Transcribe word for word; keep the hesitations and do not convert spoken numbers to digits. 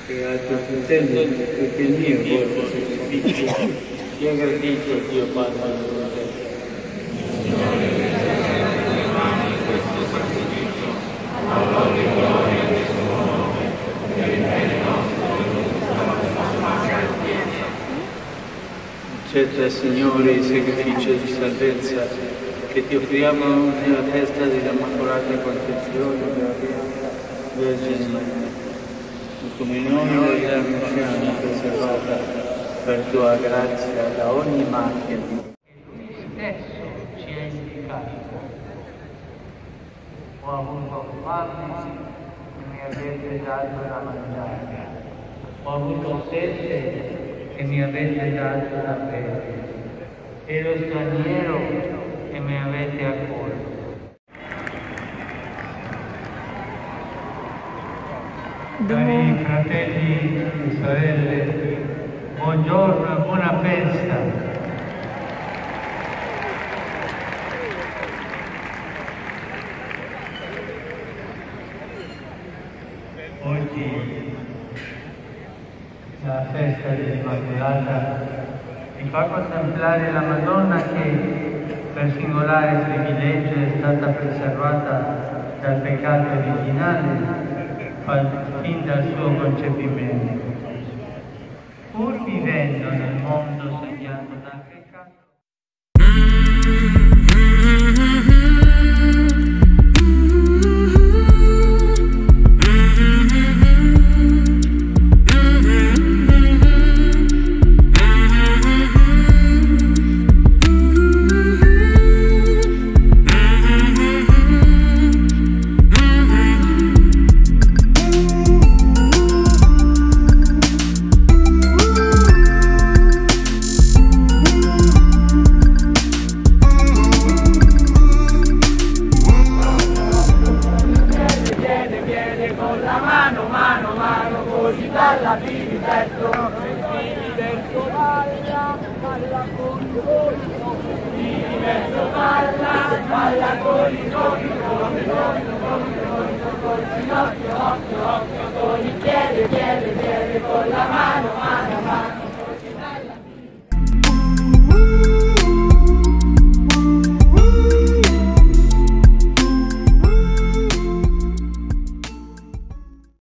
e altri fratelli, perché il mio volto sacrificio, sia gradito a Dio Padre Onnipotente. Accetta, Signore, il sacrificio di salvezza che ti offriamo nella festa dell'Immacolata Concezione della Vergine Maria. Come noi la lasciamo preservata per tua grazia da ogni macchia di Dio. Lui stesso ci ha indicato. Ho avuto fame e mi avete dato da mangiare. Ho avuto sete e mi avete dato da bere. Ero straniero e mi avete accolto. Cari fratelli e sorelle, buongiorno e buona festa. Oggi la festa dell'Immacolata mi fa contemplare la Madonna che per singolare privilegio è stata preservata dal peccato originale fin dal suo concepimento, pur vivendo nel mondo segnato dal peccato. Dalla Filiberto, Filiberto balla, balla con i coni, Filiberto balla, balla con i coni, con i coni, con i coni, con i ginocchio, occhio, occhio, con il piede, piede, piede, con la mano.